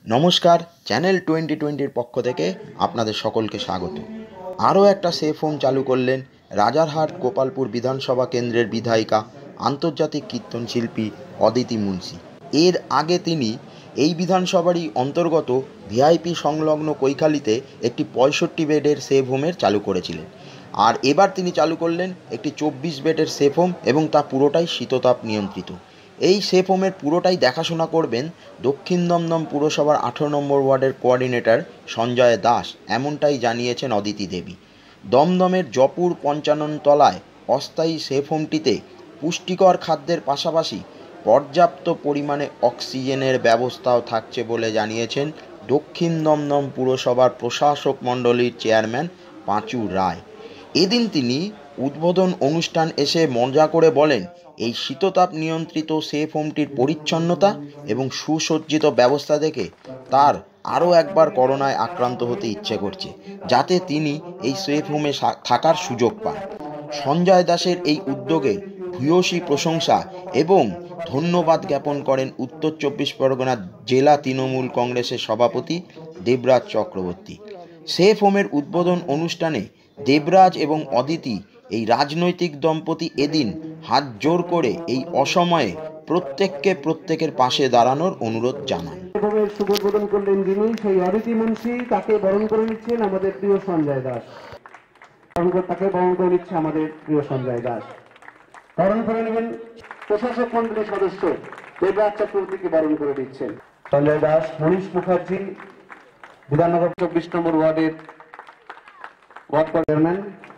নমস্কার, চ্যানেল 2020-র পক্ষ থেকে আপনাদের সকলকে স্বাগত। আরও একটা সেফ হোম চালু করলেন রাজারহাট গোপালপুর বিধানসভা কেন্দ্রের বিধায়িকা, আন্তর্জাতিক কীর্তনশিল্পী অদিতি মুন্সি। এর আগে তিনি এই বিধানসভারই অন্তর্গত ভিআইপি সংলগ্ন কৈখালিতে একটি 65 বেডের সেফ হোমের চালু করেছিলেন। আর এবার তিনি চালু করলেন একটি 24 বেডের সেফ হোম এবং তা পুরোটাই শীততাপ নিয়ন্ত্রিত। এই সেফ হোমের পুরোটাই দেখাশোনা করবেন দক্ষিণ দমদম পুরসভার 18 নম্বর ওয়ার্ডের কোঅর্ডিনেটর সঞ্জয় দাস, এমনটাই জানিয়েছেন অদিতি দেবী। দমদমের জপুর 55 তলায় অস্থায়ী সেফ হোমটিতে পুষ্টিকর খাদ্যের পাশাপাশি পর্যাপ্ত পরিমাণে অক্সিজেনের ব্যবস্থাও থাকছে বলে জানিয়েছেন দক্ষিণ দমদম পুরসভার প্রশাসক মণ্ডলীর চেয়ারম্যান পাঁচু রায়। এদিন তিনি উদ্বোধন অনুষ্ঠান এসে মজা করে বলেন, এই শীততাপ নিয়ন্ত্রিত সেফ হোমটির পরিচ্ছন্নতা এবং সুসজ্জিত ব্যবস্থা দেখে তার আরও একবার করোনায় আক্রান্ত হতে ইচ্ছে করছে, যাতে তিনি এই সেফ হোমে থাকার সুযোগ পান। সঞ্জয় দাসের এই উদ্যোগে ভূয়সী প্রশংসা এবং ধন্যবাদ জ্ঞাপন করেন উত্তর 24 পরগনা জেলা তৃণমূল কংগ্রেসের সভাপতি দেবরাজ চক্রবর্তী। সেফ হোমের উদ্বোধন অনুষ্ঠানে দেবরাজ এবং অদিতি এই রাজনৈতিক দম্পতি এদিন হাত জোর করে এই অসময়ে প্রত্যেকের পাশে দাঁড়ানোর অনুরোধ জানান। শুভ উদ্বোধন করলেন যিনি, সেই অদিতি মুন্সি, তাকে বরণ করে নিচ্ছেন আমাদের প্রিয় সঞ্জয় দাস। তাকে বরণ করে নিচ্ছে আমাদের প্রিয় সঞ্জয় দাস। বরণ করে নেবেন প্রশাসক মন্ডলীর সদস্য দেবরাজ চক্রবর্তীকে বরণ করে দিচ্ছেন সঞ্জয় দাস। মনীষ মুখার্জি, বিধাননগর 24 নম্বর ওয়ার্ডের ওয়ার্ড চেয়ারম্যান,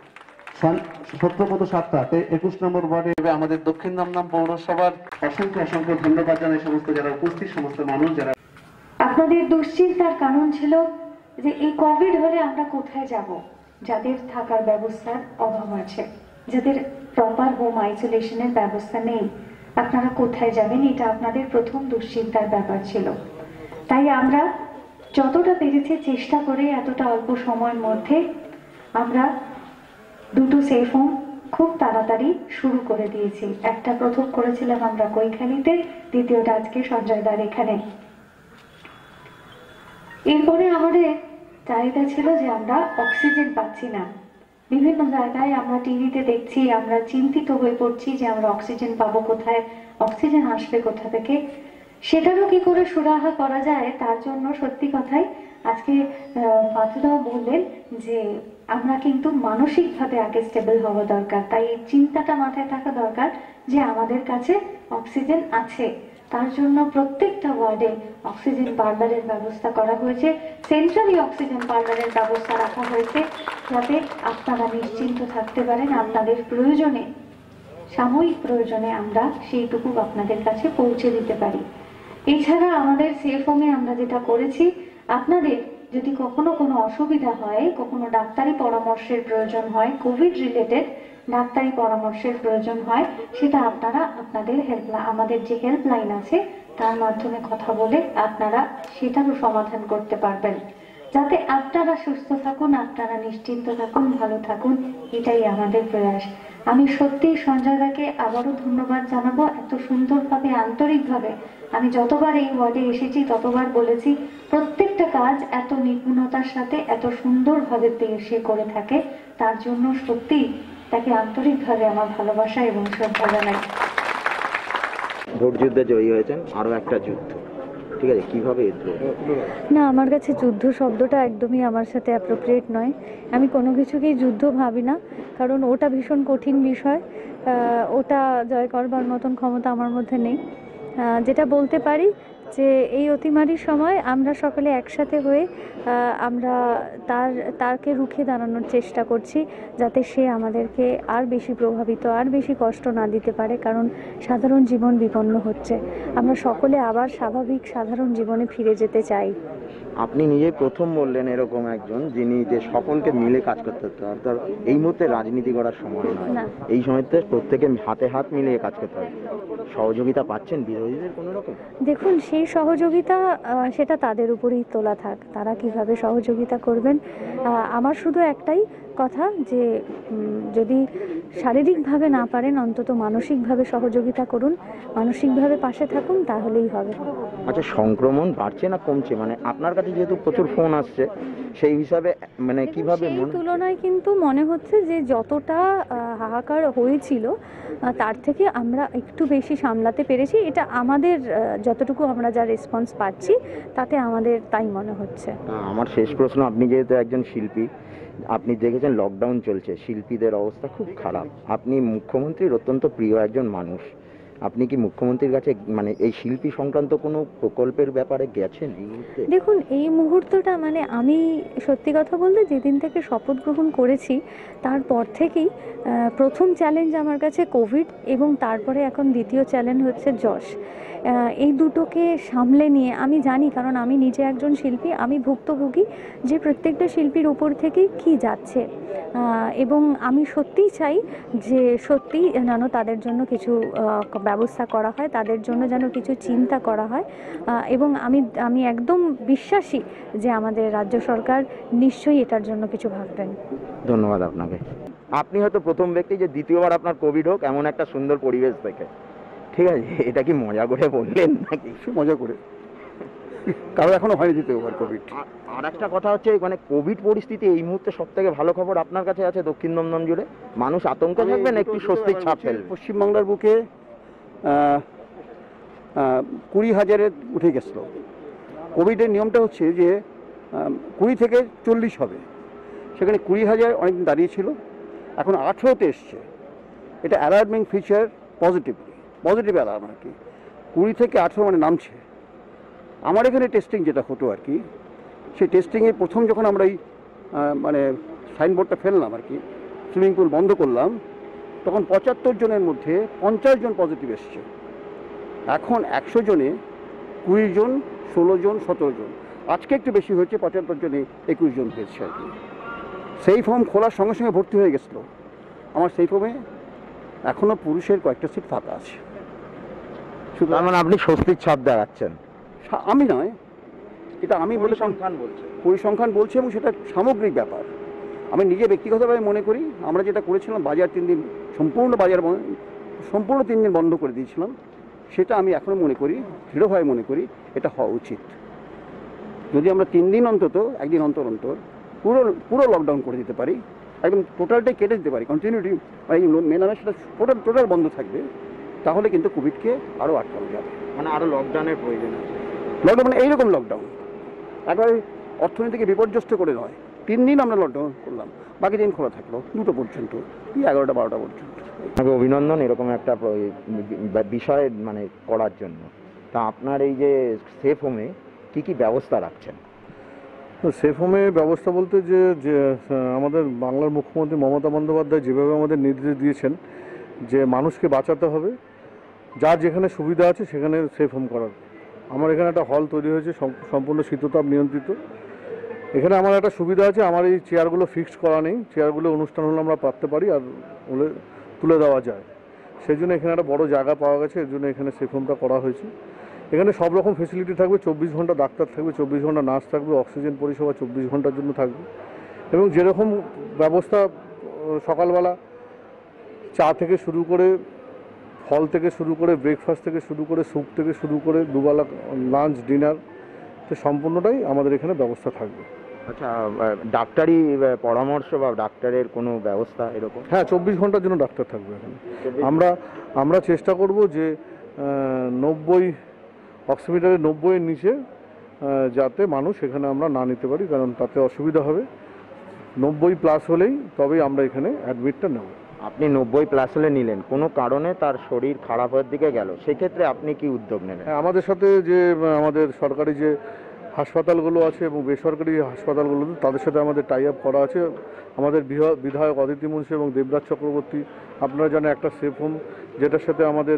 সত্যপদ সাতটাতে 21 নম্বর ওয়ার্ডে আমাদের দক্ষিণ দমদম পৌরসভার অসংখ্য ধন্যবাদ জানাই সমস্ত যারা উপস্থিত, সমস্ত মানুষ যারা। আপনাদের দুশ্চিন্তার কারণ ছিল যে এই কোভিড হলে আমরা কোথায় যাব, যাদের থাকার ব্যবস্থার অভাব আছে, যাদের প্রপার হোম আইসোলেশনের ব্যবস্থা নেই, আপনারা কোথায় যাবেন, এটা আপনাদের প্রথম দুশ্চিন্তার ব্যাপার ছিল। তাই আমরা যতটা পেরেছি চেষ্টা করে এতটা অল্প সময়ের মধ্যে আমরা দুটো সেফ হোম খুব তাড়াতাড়ি শুরু করে দিয়েছি। একটা প্রথম করেছিলাম আমরা কৈখালিতে, দ্বিতীয়টা আজকে সঞ্জয়দার এখানে। এরপরে আমাদের চাহিদা ছিল যে আমরা অক্সিজেন পাচ্ছি না, বিভিন্ন জায়গায় আমরা টিভিতে দেখছি, আমরা চিন্তিত হয়ে পড়ছি যে আমরা অক্সিজেন পাবো কোথায়, অক্সিজেন আসবে কোথা থেকে, সেটারও কি করে সুরাহা করা যায়। তার জন্য সত্যি কথাই আজকে পাঁচুদাও বললেন যে আমরা কিন্তু মানসিকভাবে আগে স্টেবল হওয়া দরকার, তাই এই চিন্তাটা মাথায় থাকা দরকার যে আমাদের কাছে অক্সিজেন আছে। তার জন্য প্রত্যেকটা ওয়ার্ডে অক্সিজেন পার্লারের ব্যবস্থা করা হয়েছে, সেন্ট্রালি অক্সিজেন পার্লারের ব্যবস্থা রাখা হয়েছে, যাতে আপনারা নিশ্চিন্ত থাকতে পারেন আপনাদের প্রয়োজনে, সাময়িক প্রয়োজনে আমরা সেইটুকু আপনাদের কাছে পৌঁছে দিতে পারি। এছাড়া আমাদের সেফ হোমে আমরা যেটা করেছি, আপনাদের যদি কখনো কোনো অসুবিধা হয়, কখনো ডাক্তারি পরামর্শের প্রয়োজন হয়, কোভিড রিলেটেড ডাক্তারি পরামর্শের প্রয়োজন হয়, সেটা আপনারা আপনাদের আমাদের যে হেল্পলাইন আছে তার মাধ্যমে কথা বলে আপনারা সেটারও সমাধান করতে পারবেন, যাতে আপনারা সুস্থ থাকুন, আপনারা নিশ্চিন্ত থাকুন, ভালো থাকুন, এটাই আমাদের প্রয়াস। আমি সত্যি সঞ্জয়দাকে আবারও ধন্যবাদ জানাবো, এত সুন্দরভাবে আন্তরিকভাবে আমি যতবার এই ওয়ার্ডে এসেছি ততবার বলেছি, প্রত্যেকটা কাজ এত নিপুণতার সাথে এত সুন্দরভাবে সে করে থাকে, তার জন্য সত্যি তাকে আন্তরিকভাবে আমার ভালোবাসা এবং শ্রদ্ধা জানাই। ভোট যুদ্ধে জয়ী হয়েছেন, আরও একটা যুদ্ধ, ঠিক আছে, কিভাবে? না, আমার কাছে যুদ্ধ শব্দটা একদমই আমার সাথে অ্যাপ্রোপ্রিয়েট নয়। আমি কোনো কিছুকেই যুদ্ধ ভাবি না, কারণ ওটা ভীষণ কঠিন বিষয়, ওটা জয় করবার মতন ক্ষমতা আমার মধ্যে নেই। যেটা বলতে পারি যে এই অতিমারির সময় আমরা সকলে একসাথে হয়ে আমরা তাকে রুখে দাঁড়ানোর চেষ্টা করছি, যাতে সে আমাদেরকে আর বেশি প্রভাবিত, আর বেশি কষ্ট না দিতে পারে, কারণ সাধারণ জীবন বিপন্ন হচ্ছে। আমরা সকলে আবার স্বাভাবিক সাধারণ জীবনে ফিরে যেতে চাই। আপনি নিজেই প্রথম বললেন এরকম একজন যিনি যে সকলকে মিলে কাজ করতে হতে, অর্থাৎ এই মুহূর্তে রাজনীতি করার সময় নয়, এই সময়তে প্রত্যেকে হাতে হাত মিলিয়ে কাজ করতে হবে। সহযোগিতা পাচ্ছেন বিরোধীদের কোনো রকম? দেখুন, সেই সহযোগিতা সেটা তাদের উপরেই তোলা থাক, তারা কিভাবে সহযোগিতা করবেন। আমার শুধু একটাই কথা যে যদি শারীরিকভাবে না পারেন অন্তত মানসিকভাবে সহযোগিতা করুন, মানসিকভাবে পাশে থাকুন, তাহলেই হবে। আচ্ছা, সংক্রমণ বাড়ছে না কমছে? মানে আপনার কাছে যেহেতু প্রচুর ফোন আসছে, সেই হিসাবে মানে কিভাবে সেই তুলনায় কিন্তু মনে হচ্ছে যে যতটা হাহাকার হয়েছিল তার থেকে আমরা একটু বেশি সামলাতে পেরেছি। এটা আমাদের যতটুকু আমরা যা রেসপন্স পাচ্ছি তাতে আমাদের তাই মনে হচ্ছে। আমার শেষ প্রশ্ন, আপনি যেহেতু একজন শিল্পী, আপনি দেখেছেন লকডাউন চলছে, শিল্পীদের অবস্থা খুব খারাপ। আপনি মুখ্যমন্ত্রীর অত্যন্ত প্রিয় একজন মানুষ, আপনি কি মুখ্যমন্ত্রীর কাছে মানে এই শিল্পী সংক্রান্ত কোনো প্রকল্পের ব্যাপারে গেছেন এই মুহূর্তে? দেখুন, এই মুহূর্তটা মানে আমি সত্যি কথা বলতে যেদিন থেকে শপথ গ্রহণ করেছি তারপর থেকেই প্রথম চ্যালেঞ্জ আমার কাছে কোভিড, এবং তারপরে এখন দ্বিতীয় চ্যালেঞ্জ হচ্ছে যশ। এই দুটোকে সামলে নিয়ে আমি জানি, কারণ আমি নিজে একজন শিল্পী, আমি ভুক্তভোগী যে প্রত্যেকটা শিল্পীর উপর থেকে কি যাচ্ছে, এবং আমি সত্যিই চাই যে সত্যি যেন তাদের জন্য কিছু ব্যবস্থা করা হয়, তাদের জন্য যেন কিছু চিন্তা করা হয়, এবং আমি একদম বিশ্বাসী যে আমাদের রাজ্য সরকার নিশ্চয়ই এটার জন্য কিছু ভাববেন। ধন্যবাদ আপনাকে। আপনি হয়তো প্রথম ব্যক্তি যে দ্বিতীয়বার আপনার কোভিড হোক এমন একটা সুন্দর পরিবেশ দেখে। ঠিক আছে, এটা কি মজা করে বললেন নাকি? মজা করে, কারো এখনো হয়নি দ্বিতীয়বার কোভিড। আর একটা কথা হচ্ছে, মানে কোভিড পরিস্থিতি এই মুহূর্তে সব থেকে ভালো খবর আপনার কাছে আছে দক্ষিণ দমদম জুড়ে। মানুষ আতঙ্কে থাকবে না, একটু স্বস্তির ছাপ ফেলবে। পশ্চিমবাংলার বুকে 20,000-এ উঠে গেছিল। কোভিডের নিয়মটা হচ্ছে যে 20 থেকে 40 হবে, সেখানে 20,000 অনেকদিন দাঁড়িয়ে ছিল, এখন 18তে এসছে। এটা অ্যালার্মিং ফিচার, পজিটিভ অ্যালার্ম আর কি। 20 থেকে 18 মানে নামছে। আমার এখানে টেস্টিং যেটা হতো আর কি, সেই টেস্টিংয়ে প্রথম যখন আমরা এই মানে সাইনবোর্ডটা ফেললাম আর কি, সুইমিং পুল বন্ধ করলাম, তখন 75 জনের মধ্যে 50 জন পজিটিভ এসছে। এখন 100 জনে 20 জন, 16 জন, 17 জন। আজকে একটু বেশি হয়েছে, 75 জনে 21 জন হয়েছে আর কি। সেই ফর্ম খোলার সঙ্গে সঙ্গে ভর্তি হয়ে গেছিলো। আমার সেই ফর্মে এখনও পুরুষের কয়েকটা সিট ফাঁকা আছে। শুধু মানে আপনি স্বস্তির ছাপ দেখাচ্ছেন? আমি নয়, এটা আমি বলে পরিসংখ্যান বলছে, এবং সেটা সামগ্রিক ব্যাপার। আমি নিজে ব্যক্তিগতভাবে মনে করি, আমরা যেটা করেছিলাম বাজার 3 দিন সম্পূর্ণ 3 দিন বন্ধ করে দিয়েছিলাম, সেটা আমি এখনও মনে করি, দৃঢ়ভাবে মনে করি এটা হওয়া উচিত। যদি আমরা 3 দিন অন্তত, একদিন অন্তর পুরো লকডাউন করে দিতে পারি, একদম টোটালটাই কেটে দিতে পারি, কন্টিনিউটি মানে মেলামেশা সেটা টোটাল বন্ধ থাকবে, তাহলে কিন্তু কোভিডকে আরও আটকানো যাবে। মানে আরও লকডাউনের প্রয়োজন আছে। লকডাউন মানে এইরকম লকডাউন, একবারে অর্থনীতিকে বিপর্যস্ত করে নয়। 3 দিন আমরা লকডাউন করলাম, বাকি দিন খোলা থাকলো 2টো পর্যন্ত, 11টা-12টা পর্যন্ত। আপনাকে অভিনন্দন এরকম একটা বিষয় মানে করার জন্য। তা আপনার এই যে সেফ হোমে কী কী ব্যবস্থা রাখছেন? তো সেফ হোমে ব্যবস্থা বলতে যে আমাদের বাংলার মুখ্যমন্ত্রী মমতা বন্দ্যোপাধ্যায় যেভাবে আমাদের নির্দেশ দিয়েছেন যে মানুষকে বাঁচাতে হবে, যার যেখানে সুবিধা আছে সেখানে সেফ হোম করার। আমার এখানে একটা হল তৈরি হয়েছে সম্পূর্ণ শীততাপ নিয়ন্ত্রিত। এখানে আমার একটা সুবিধা আছে, আমার এই চেয়ারগুলো ফিক্সড করা নেই, চেয়ারগুলো অনুষ্ঠান হলে আমরা পাততে পারি আর তুলে দেওয়া যায়। সেই জন্য এখানে একটা বড় জায়গা পাওয়া গেছে, এর জন্য এখানে সেফ হোমটা করা হয়েছে। এখানে সব রকম ফেসিলিটি থাকবে, 24 ঘন্টা ডাক্তার থাকবে, 24 ঘন্টা নার্স থাকবে, অক্সিজেন পরিষেবা 24 ঘন্টার জন্য থাকবে, এবং যেরকম ব্যবস্থা সকালবেলা চা থেকে শুরু করে, ফল থেকে শুরু করে, ব্রেকফাস্ট থেকে শুরু করে, স্যুপ থেকে শুরু করে, দুবেলা লাঞ্চ, ডিনার, তো সম্পূর্ণটাই আমাদের এখানে ব্যবস্থা থাকবে। আচ্ছা, ডাক্তারি পরামর্শ বা ডাক্তারের কোনো ব্যবস্থা এরকম? হ্যাঁ, 24 ঘন্টার জন্য ডাক্তার থাকবে এখানে। আমরা চেষ্টা করব যে 90 অক্সিমিটারের 90-এর নিচে যাতে মানুষ এখানে আমরা না নিতে পারি, কারণ তাতে অসুবিধা হবে। 90+ হলেই তবেই আমরা এখানে অ্যাডমিটটা নেব। আপনি 90+ হলে নিলেন, কোনো কারণে তার শরীর খারাপ হওয়ার দিকে গেল, সেক্ষেত্রে আপনি কি উদ্যোগ নেবেন? আমাদের সাথে যে আমাদের সরকারি যে হাসপাতালগুলো আছে এবং বেসরকারি হাসপাতালগুলোতে তাদের সাথে আমাদের টাই আপ করা আছে। আমাদের বিধায়ক অদিতি মুন্সি এবং দেবরাজ চক্রবর্তী, আপনারা জানেন একটা সেফ হোম যেটার সাথে আমাদের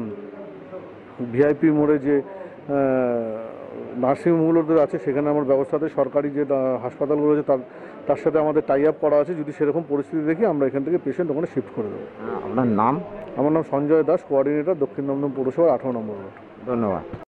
ভিআইপি মোড়ে যে নার্সিংহোমগুলো আছে সেখানে আমার ব্যবস্থাতে সরকারি যে হাসপাতালগুলো আছে তার সাথে আমাদের টাই আপ করা আছে। যদি সেরকম পরিস্থিতি দেখি আমরা এখান থেকে পেশেন্ট ওখানে শিফট করে দেবো। আপনার নাম? আমার নাম সঞ্জয় দাস, কোঅর্ডিনেটর, দক্ষিণ দমদম পৌরসভার 18 নম্বর ওয়ার্ড। ধন্যবাদ।